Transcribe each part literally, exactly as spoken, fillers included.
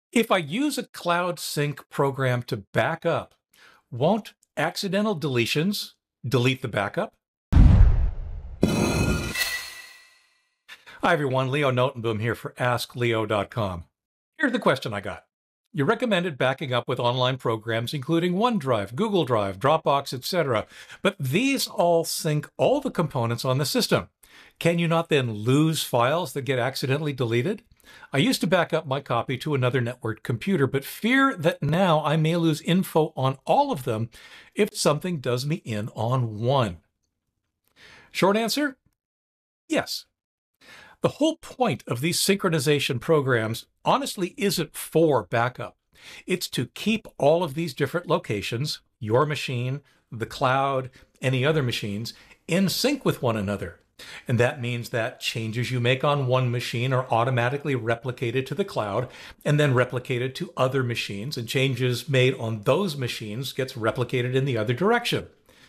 If I use a cloud sync program to back up, won't accidental deletions delete the backup? Hi everyone, Leo Notenboom here for ask leo dot com. Here's the question I got. You recommended backing up with online programs including OneDrive, Google Drive, Dropbox, et cetera, but these all sync all the components on the system. Can you not then lose files that get accidentally deleted? I used to back up my copy to another networked computer, but fear that now I may lose info on all of them if something does me in on one. Short answer, yes. The whole point of these synchronization programs honestly isn't for backup. It's to keep all of these different locations, your machine, the cloud, any other machines, in sync with one another. And that means that changes you make on one machine are automatically replicated to the cloud and then replicated to other machines, and changes made on those machines gets replicated in the other direction.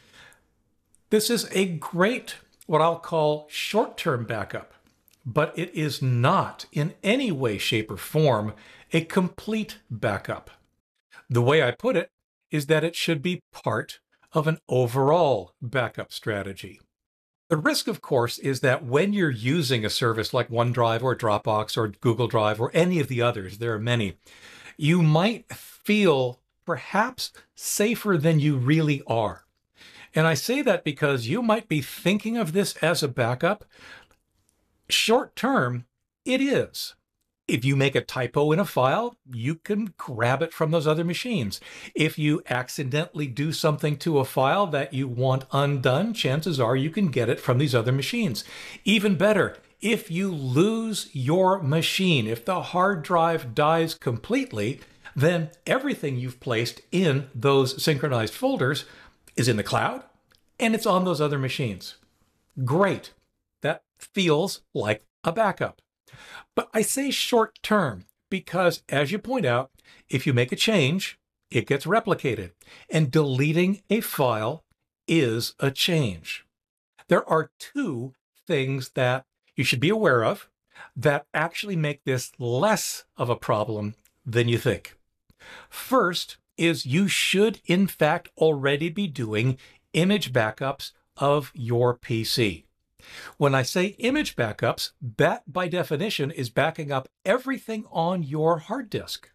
This is a great, what I'll call short-term backup, but it is not in any way, shape, or form a complete backup. The way I put it is that it should be part of an overall backup strategy. The risk, of course, is that when you're using a service like OneDrive or Dropbox or Google Drive or any of the others, there are many, you might feel perhaps safer than you really are. And I say that because you might be thinking of this as a backup. Short term, it is. If you make a typo in a file, you can grab it from those other machines. If you accidentally do something to a file that you want undone, chances are you can get it from these other machines. Even better, if you lose your machine, if the hard drive dies completely, then everything you've placed in those synchronized folders is in the cloud and it's on those other machines. Great. That feels like a backup. But I say short term because, as you point out, if you make a change, it gets replicated. And deleting a file is a change. There are two things that you should be aware of that actually make this less of a problem than you think. First is you should, in fact, already be doing image backups of your P C. When I say image backups, that by definition is backing up everything on your hard disk.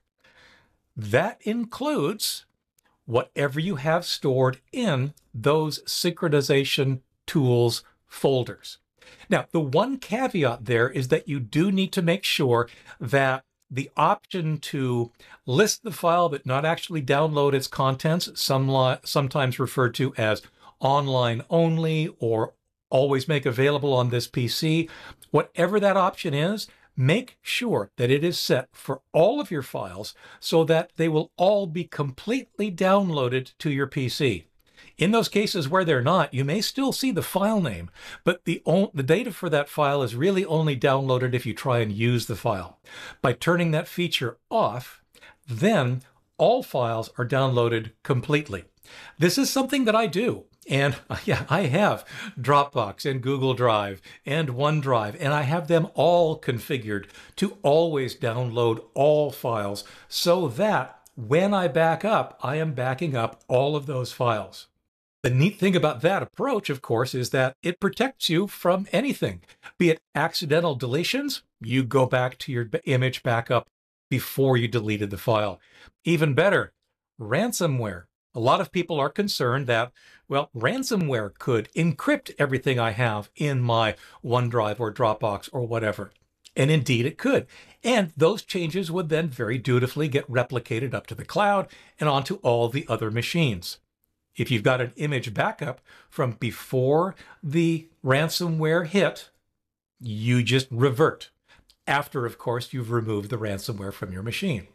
That includes whatever you have stored in those synchronization tools folders. Now, the one caveat there is that you do need to make sure that the option to list the file but not actually download its contents, some, sometimes referred to as online only or always make available on this P C, whatever that option is, make sure that it is set for all of your files so that they will all be completely downloaded to your P C. In those cases where they're not, you may still see the file name, but the, the data for that file is really only downloaded if you try and use the file. By turning that feature off, then all files are downloaded completely. This is something that I do. And yeah, I have Dropbox and Google Drive and OneDrive, and I have them all configured to always download all files so that when I back up, I am backing up all of those files. The neat thing about that approach, of course, is that it protects you from anything, be it accidental deletions. You go back to your image backup before you deleted the file. Even better, ransomware. A lot of people are concerned that, well, ransomware could encrypt everything I have in my OneDrive or Dropbox or whatever. And indeed it could. And those changes would then very dutifully get replicated up to the cloud and onto all the other machines. If you've got an image backup from before the ransomware hit, you just revert. After, of course, you've removed the ransomware from your machine.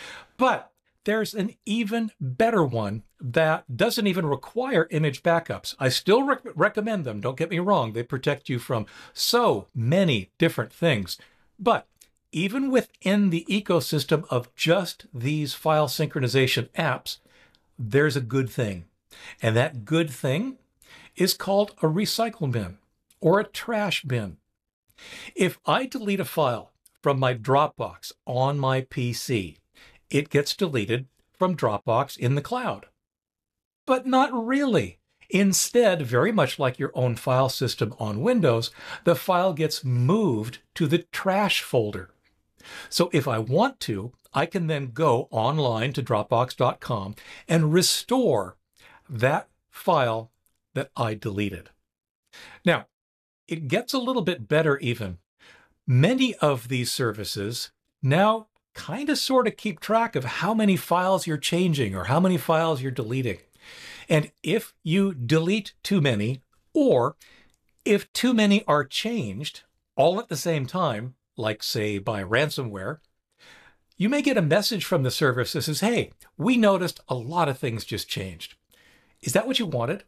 But there's an even better one that doesn't even require image backups. I still rec recommend them, don't get me wrong. They protect you from so many different things. But even within the ecosystem of just these file synchronization apps, there's a good thing. And that good thing is called a recycle bin or a trash bin. If I delete a file from my Dropbox on my P C, it gets deleted from Dropbox in the cloud. But not really. Instead, very much like your own file system on Windows, the file gets moved to the trash folder. So if I want to, I can then go online to Dropbox dot com and restore that file that I deleted. Now, it gets a little bit better even. Many of these services now kind of sort of keep track of how many files you're changing or how many files you're deleting. And if you delete too many, or if too many are changed all at the same time, like say by ransomware, you may get a message from the service that says, hey, we noticed a lot of things just changed. Is that what you wanted?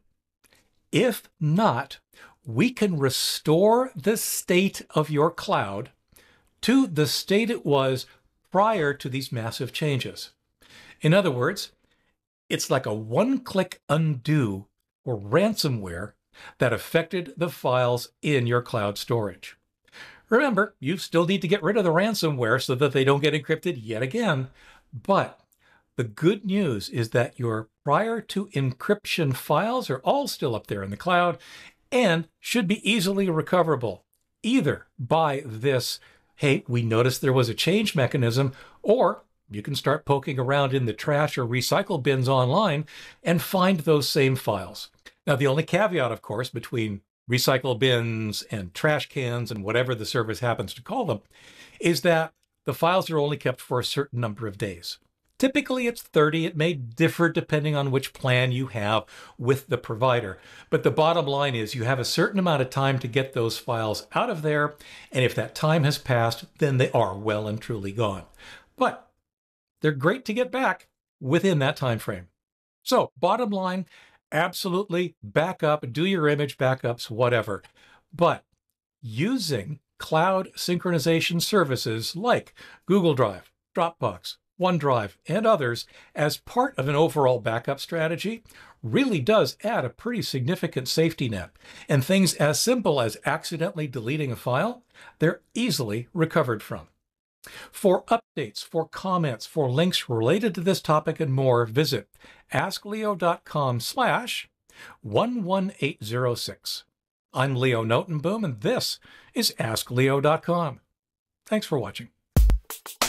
If not, we can restore the state of your cloud to the state it was prior to these massive changes. In other words, it's like a one-click undo for ransomware that affected the files in your cloud storage. Remember, you still need to get rid of the ransomware so that they don't get encrypted yet again. But the good news is that your prior to encryption files are all still up there in the cloud and should be easily recoverable, either by this, hey, we noticed there was a change mechanism, or you can start poking around in the trash or recycle bins online and find those same files. Now, the only caveat, of course, between recycle bins and trash cans and whatever the service happens to call them, is that the files are only kept for a certain number of days. Typically, it's thirty. It may differ depending on which plan you have with the provider. But the bottom line is you have a certain amount of time to get those files out of there. And if that time has passed, then they are well and truly gone. But they're great to get back within that time frame. So bottom line, absolutely back up, do your image backups, whatever. But using cloud synchronization services like Google Drive, Dropbox, OneDrive, and others as part of an overall backup strategy really does add a pretty significant safety net. And things as simple as accidentally deleting a file, they're easily recovered from. For updates, for comments, for links related to this topic and more, visit askleo dot com slash one one eight zero six. I'm Leo Notenboom, and this is ask leo dot com. Thanks for watching.